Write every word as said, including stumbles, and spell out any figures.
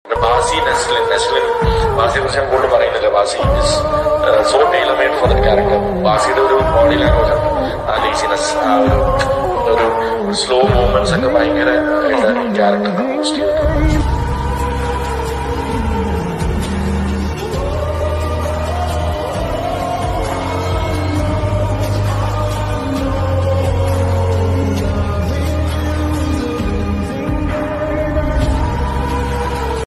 bhasi, Nestlin, Nestlin, bhasi കുറിച്ച് ഞാൻ കൂടുതൽ പറയുന്നില്ല. bhasi is uh, so tailor made for that character. bhasiയുടെ ഒരു ബോഡി ലാംഗ്വേജ് ആണ്, ആ ലേസിനെസ്, ആ ഒരു ഒരു സ്ലോ മൂവ്മെന്റ്സ് ഒക്കെ ഭയങ്കര ക്യാരക്ടർ ബൂസ്റ്റ് ചെയ്തിട്ടുണ്ട്.